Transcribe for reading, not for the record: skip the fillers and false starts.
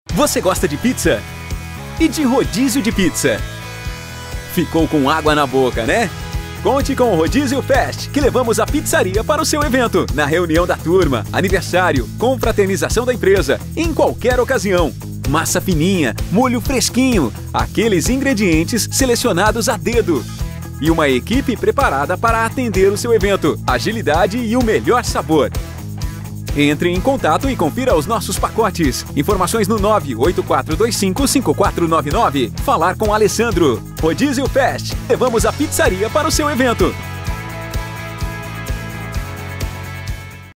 Você gosta de pizza? E de rodízio de pizza? Ficou com água na boca, né? Conte com o Rodízio Fest, que levamos a pizzaria para o seu evento, na reunião da turma, aniversário, confraternização da empresa, em qualquer ocasião. Massa fininha, molho fresquinho, aqueles ingredientes selecionados a dedo. E uma equipe preparada para atender o seu evento, agilidade e o melhor sabor. Entre em contato e confira os nossos pacotes. Informações no 984255499. Falar com Alessandro. Rodízio Fest. Levamos a pizzaria para o seu evento.